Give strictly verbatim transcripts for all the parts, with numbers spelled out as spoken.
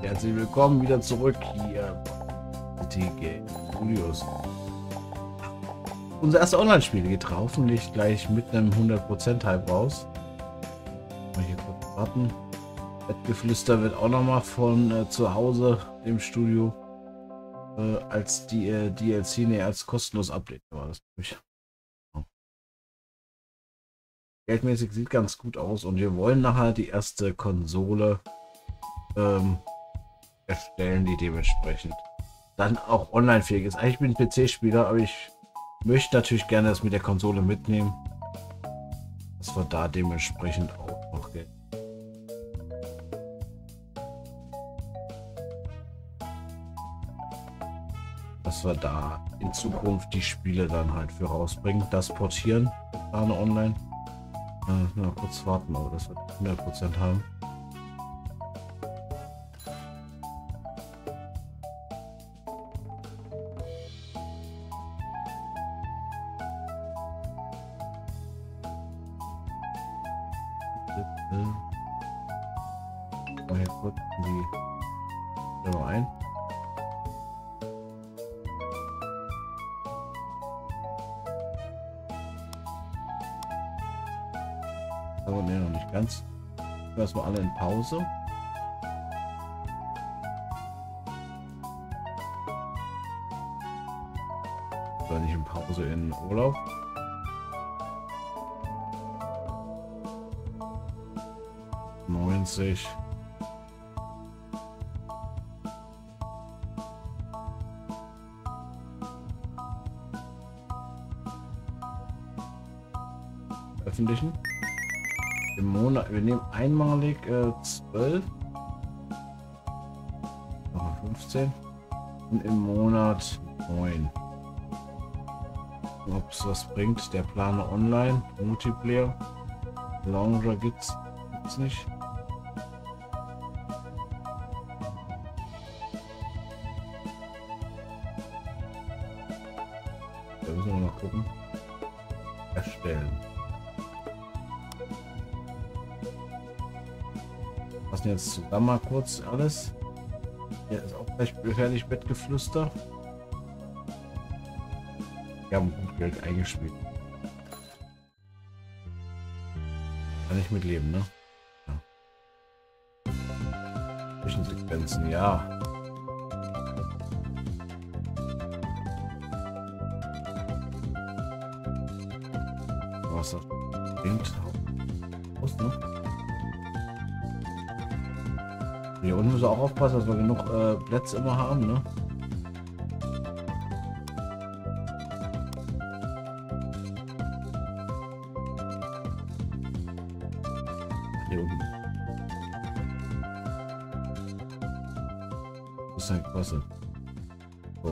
Herzlich willkommen wieder zurück hier bei T G Studios. Unser erster Online-Spiel geht hoffentlich gleich mit einem hundert Prozent Hype raus. Mal hier kurz warten. Bettgeflüster wird auch noch mal von äh, zu Hause im Studio äh, als die äh, D L C, nee, als kostenlos Update war das. Oh. Geldmäßig sieht ganz gut aus und wir wollen nachher die erste Konsole ähm, erstellen, die dementsprechend dann auch online fähig ist. Eigentlich bin ich P C-Spieler, aber ich möchte natürlich gerne das mit der Konsole mitnehmen, dass wir da dementsprechend auch noch Geld. Dass wir da in Zukunft die Spiele dann halt für rausbringen, das portieren, Plane online. Äh, noch kurz warten, aber das wird hundert Prozent haben. Mal hier kurz in die Server ein. Aber ne, noch nicht ganz. Erstmal alle in Pause. Oder nicht in Pause, in Urlaub. neunzig. Öffentlichen. Im Monat, wir nehmen einmalig äh, zwölf. Noch fünfzehn. Und im Monat neun. Ob es was bringt, der Planer online, Multiplayer. Launcher gibt's, gibt's nicht. Da müssen wir noch gucken. Erstellen. Passen jetzt zusammen mal kurz alles. Hier ist auch gleich fertig Bettgeflüster. Wir haben gut Geld eingespielt. Kann ich mitleben, ne? Ja. Zwischensequenzen, ja. Was das bringt. Aus, ne? Hier unten müssen wir auch aufpassen, dass wir genug äh, Plätze immer haben, ne? Hier unten. Das ist ein Klasse. So.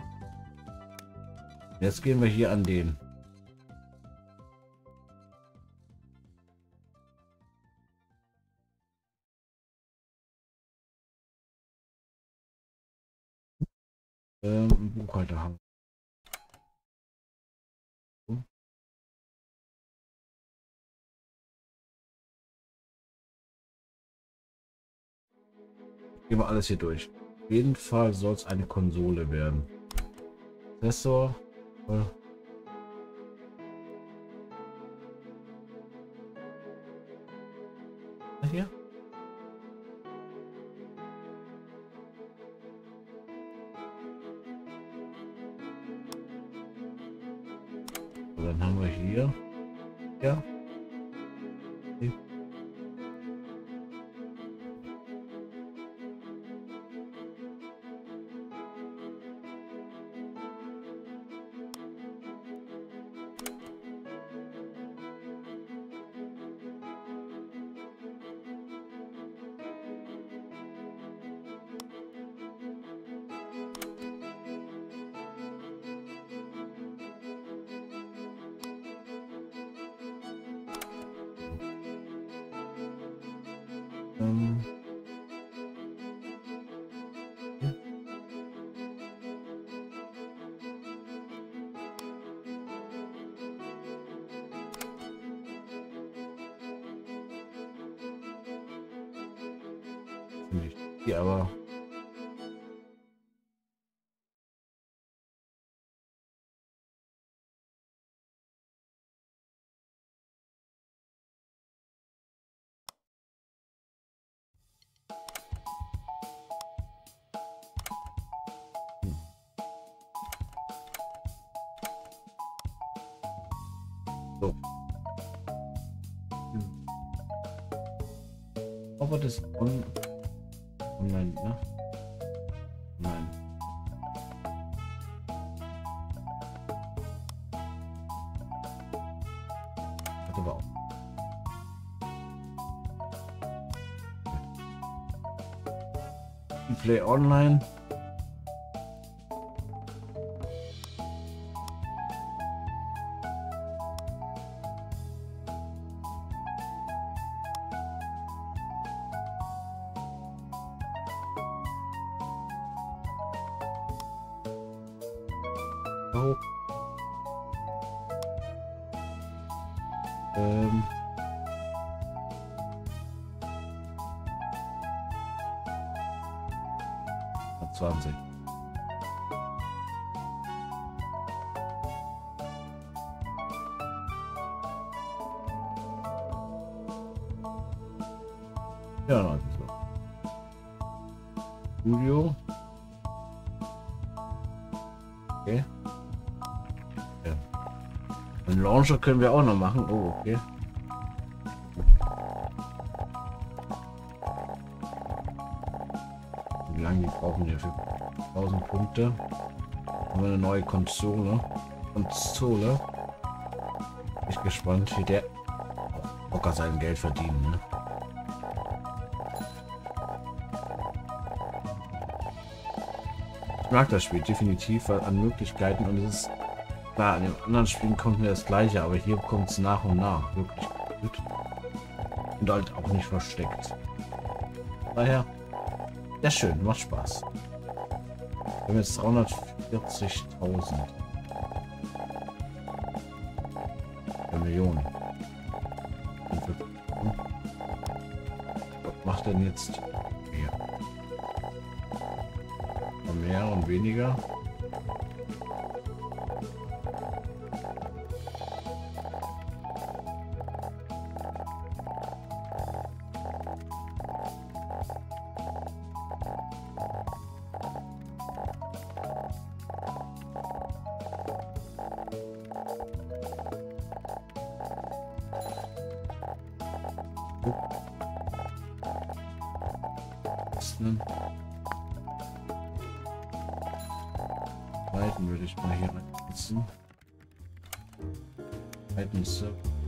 Jetzt gehen wir hier an den. Ähm, Buchhalter haben. So. Gehen wir alles hier durch. Auf jeden Fall soll es eine Konsole werden. Prozessor. Äh. Hier. Dann haben wir hier, ja, okay. Ähm, ja. Nicht. Hier aber So. Aber das on online, ne? Nein. Hat aber auch. Play online. Oh. Ähm. zwanzig. Ja, also so. Studio. Okay. Ja. Den Launcher können wir auch noch machen. Oh, okay. Wie lange die brauchen wir für tausend Punkte? Haben wir eine neue Konsole. Konsole. Bin ich gespannt, wie der Bocker sein Geld verdienen. Ne? Ich mag das Spiel definitiv an Möglichkeiten und es ist klar, an den anderen Spielen kommt mir das gleiche, aber hier kommt es nach und nach wirklich gut und halt auch nicht versteckt. Daher sehr schön, macht Spaß. Wir haben jetzt dreihundertvierzigtausend Millionen. Was macht denn jetzt hier? Mehr und weniger. Weiten würde ich mal hier reinsetzen. Weiten so.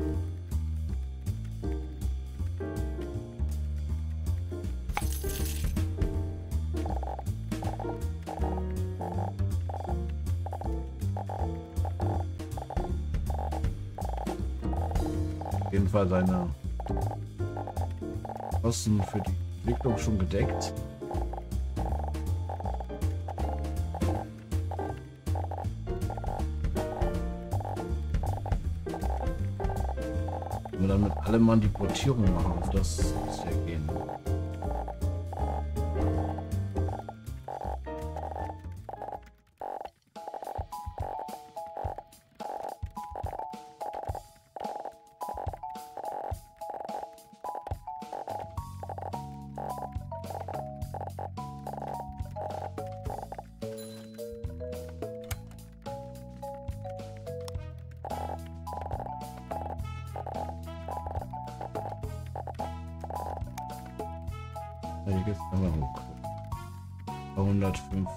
Auf jeden Fall seine Kosten für die Entwicklung schon gedeckt. Und dann mit allem Mann die Portierung machen, auf das muss ja gehen. Hier geht's einmal hoch. hundertfünf.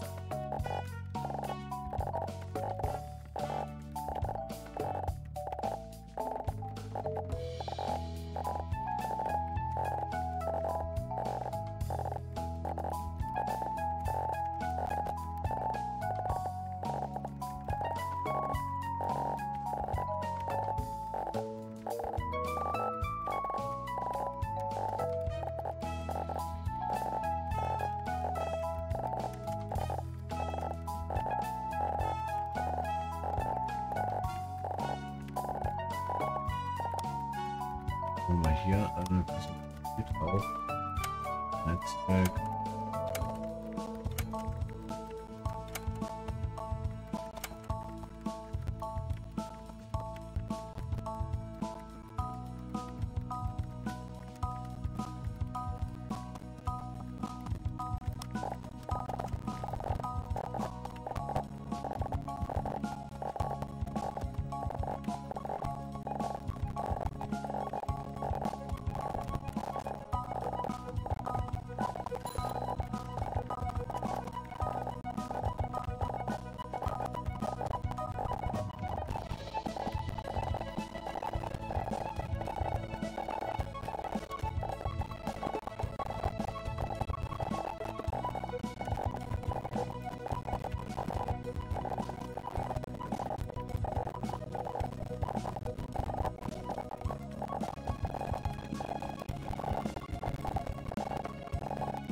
Gucken wir hier ein bisschen drauf. Netzwerk.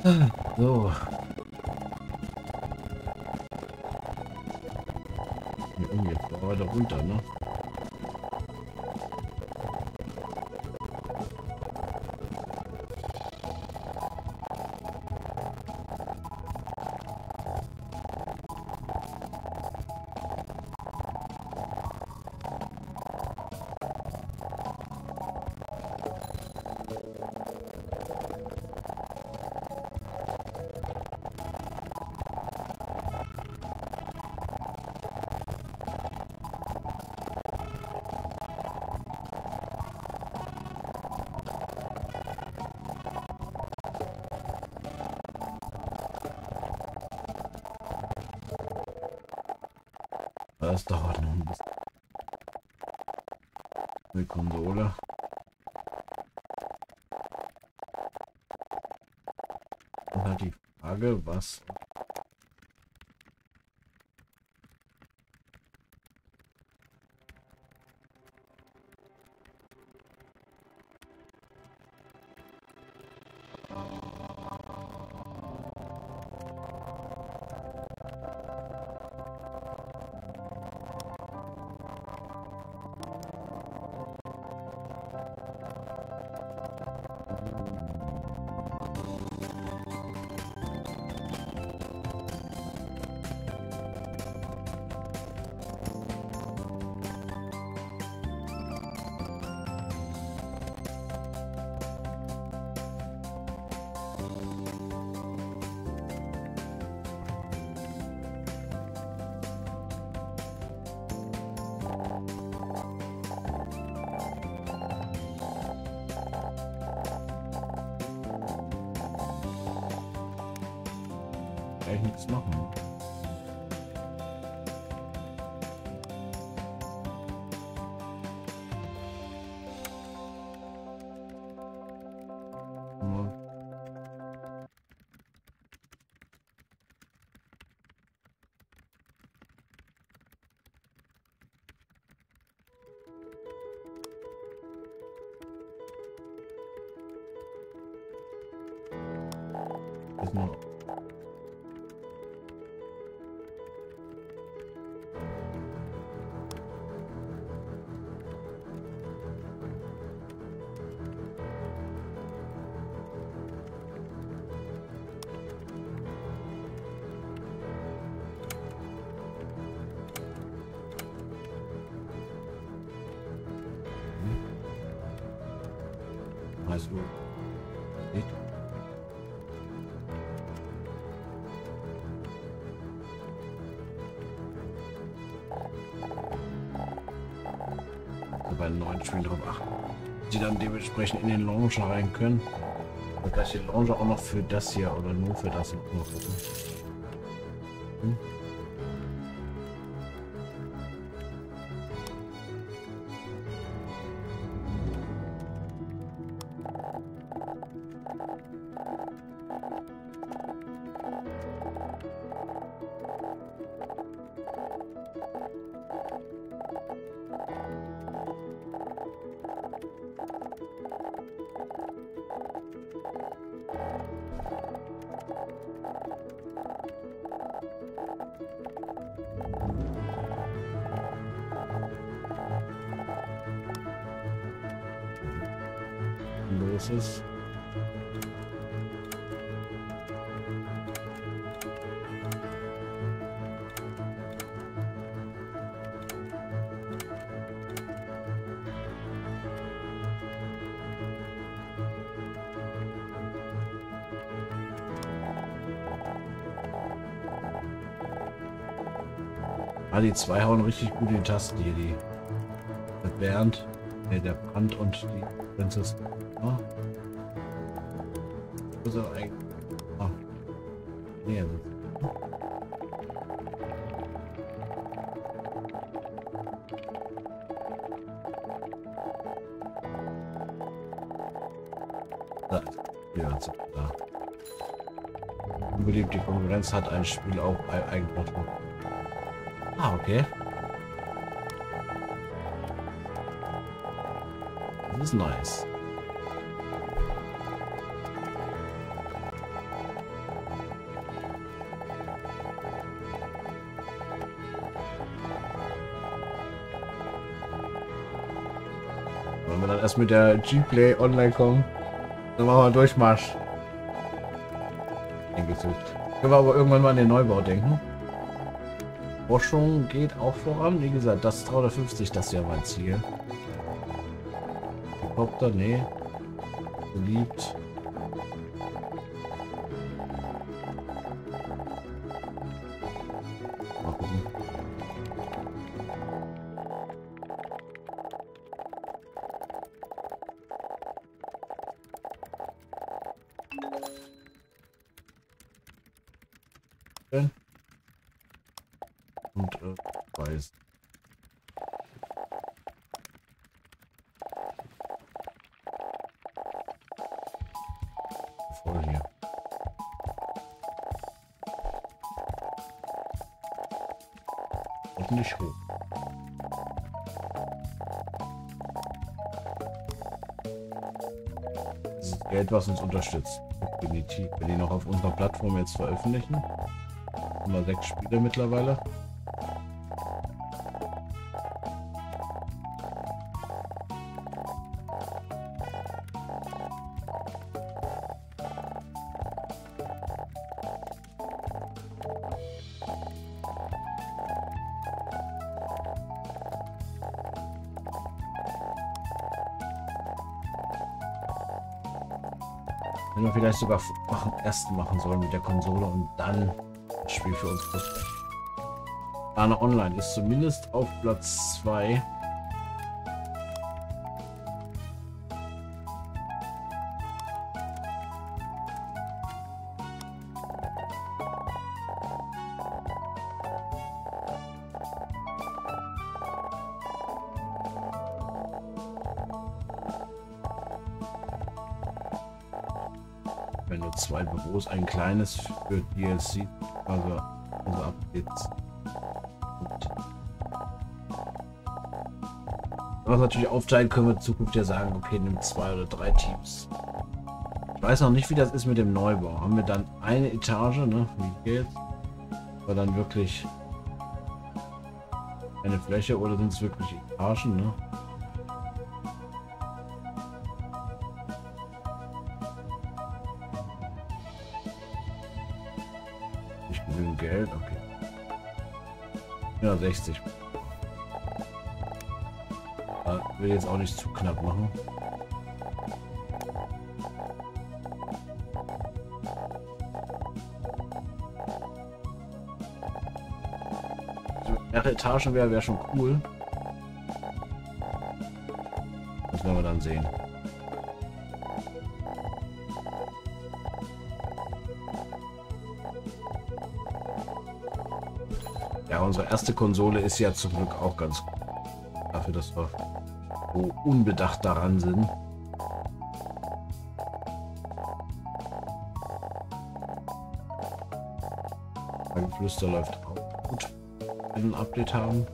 So. Ja, jetzt war weiter runter, ne? Das dauert noch ein bisschen. Die Konsole. Und halt die Frage, was... Eigentlich nichts machen. Nur ist nur also nicht. Bei den neuen Spielen darauf achten, die dann dementsprechend in den Launcher rein können. Und dass die Launcher auch noch für das hier oder nur für das noch. Hm? Los ist. Ah, die zwei hauen richtig gut in die Tasten hier, die. Der Bernd, der, der Brand und die Prinzessin. Oh. Wo ist er eigentlich? Ah. Nee, also. Da. Ja, also da. Unbedingt die Konkurrenz hat ein Spiel auch eingebracht. Ah, okay. Das ist nice. Wenn wir dann erst mit der G-Play online kommen, dann machen wir Durchmarsch. Können wir aber irgendwann mal an den Neubau denken. Forschung geht auch voran. Wie gesagt, das dreihundertfünfzig, das ist ja mein Ziel. Helikopter, nee. Beliebt. Mal gucken. Und äh, weiß. Voll hier. Und nicht hoch. Das ist Geld, was uns unterstützt. Definitiv. Wenn die noch auf unserer Plattform jetzt veröffentlichen. Haben wir sechs Spiele mittlerweile. Wenn wir vielleicht sogar machen, ersten machen sollen mit der Konsole und dann das Spiel für uns pushen. Dana Online ist zumindest auf Platz zwei. Wenn nur zwei Büros, ein kleines für D L C, also, also Updates. Was natürlich aufteilen können wir in Zukunft ja sagen, okay, nimm zwei oder drei Teams. Ich weiß noch nicht, wie das ist mit dem Neubau. Haben wir dann eine Etage, ne? Wie geht's? War dann wirklich eine Fläche oder sind es wirklich Etagen, ne? Geld, okay. Ja, sechzig. Ich will jetzt auch nicht zu knapp machen. Mehrere Etagen wäre wär schon cool. Das werden wir dann sehen. Ja, unsere erste Konsole ist ja zum Glück auch ganz gut. Dafür, dass wir so unbedacht daran sind. Beim Flüster läuft auch gut, wenn wir ein Update haben.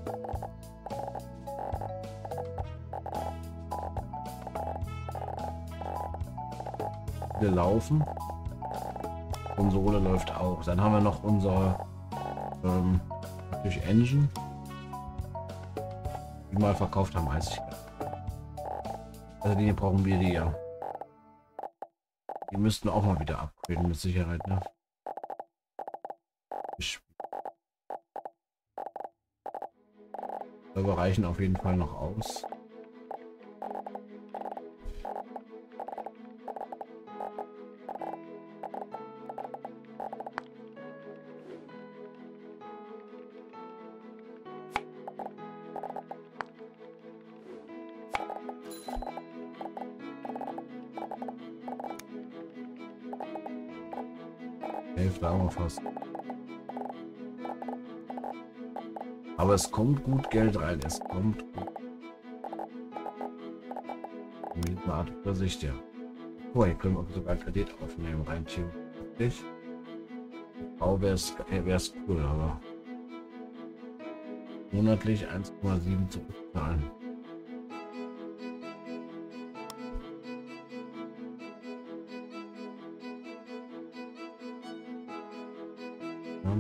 Wir laufen. Konsole läuft auch. Dann haben wir noch unser ähm, durch Engine. Die mal verkauft haben, weiß ich gar nicht. Also die brauchen wir die ja. Die müssten auch mal wieder upgraden mit Sicherheit, ne? Aber reichen auf jeden Fall noch aus. Hälfte haben wir fast. Aber es kommt gut Geld rein. Es kommt gut. Mit einer Art Übersicht, ja. Oh, hier können wir sogar Kredit aufnehmen, rein theoretisch. Bau wäre es cool, aber monatlich eins Komma sieben zurückzahlen. Ja.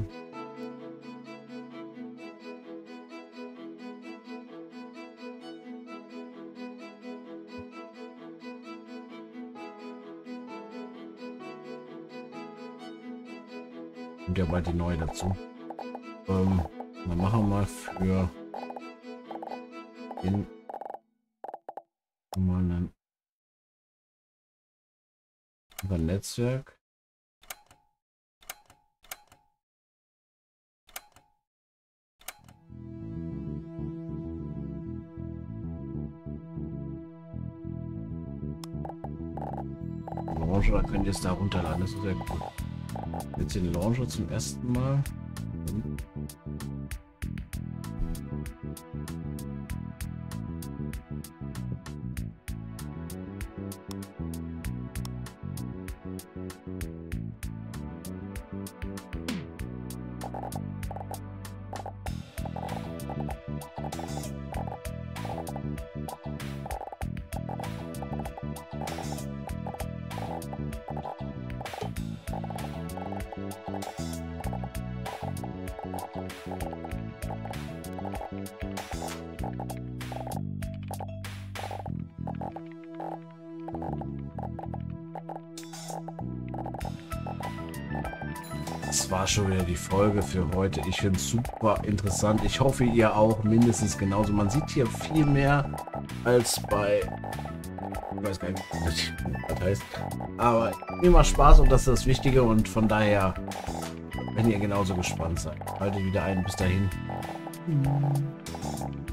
Kommt ja bald die neue dazu. Ähm, dann machen wir mal für den mal einen über Netzwerk. Launcher, da könnt ihr es da runterladen, das ist sehr cool. Jetzt den Launcher zum ersten Mal. Das war schon wieder die Folge für heute. Ich finde es super interessant. Ich hoffe, ihr auch mindestens genauso. Man sieht hier viel mehr als bei... Ich weiß gar nicht, was das heißt. Aber immer Spaß und das ist das Wichtige. Und von daher, wenn ihr genauso gespannt seid, haltet wieder ein. Bis dahin.